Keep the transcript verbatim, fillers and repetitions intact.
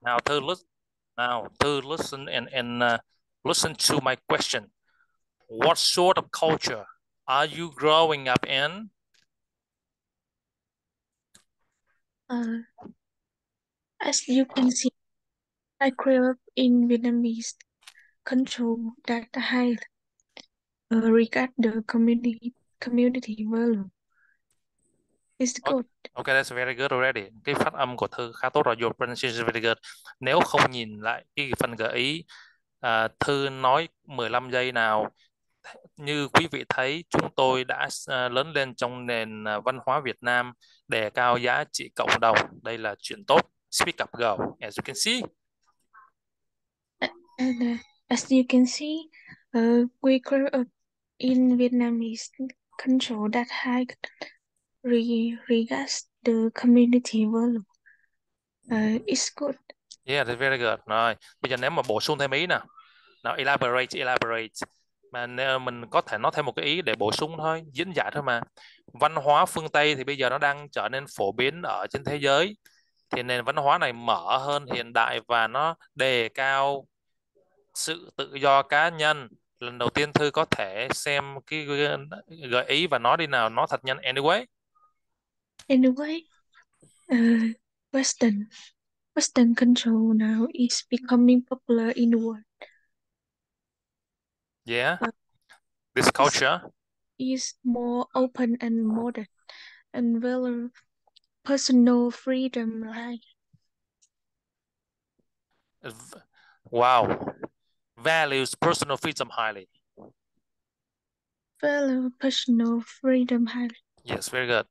Now, Thư, listen. Now, Thư, listen and and uh, listen to my question. What sort of culture are you growing up in? Uh, as you can see, I grew up in Vietnamese culture that high uh, regard the community community value. It's Okay, good. okay, that's very good already. Cái phát âm của Thư khá tốt rồi. Your pronunciation is very good. Nếu không nhìn lại cái phần gợi ý, à, Thư nói mười lăm giây nào. Như quý vị thấy, chúng tôi đã à, lớn lên trong nền à, văn hóa Việt Nam, đề cao giá trị cộng đồng. Đây là chuyện tốt. Speak up, go. As you can see. And uh, as you can see, uh, we grew up in Vietnamese culture that high re regards the community value. Uh, it's good. Yeah, that's very good. Rồi, bây giờ nếu mà bổ sung thêm ý nào. Nào, elaborate, elaborate. Mà nếu mình có thể nói thêm một cái ý để bổ sung thôi, diễn giải thôi mà. Văn hóa phương Tây thì bây giờ nó đang trở nên phổ biến ở trên thế giới. Thì nền văn hóa này mở hơn, hiện đại và nó đề cao sự tự do cá nhân. Lần đầu tiên Thư có thể xem cái gợi ý và nói đi nào, nói thật nhanh. Anyway. Anyway, uh, Western Western culture now is becoming popular in the world. Yeah. Uh, This it's culture. is more open and modern and value personal freedom like Wow. Values personal freedom highly. value personal freedom highly. Yes, very good.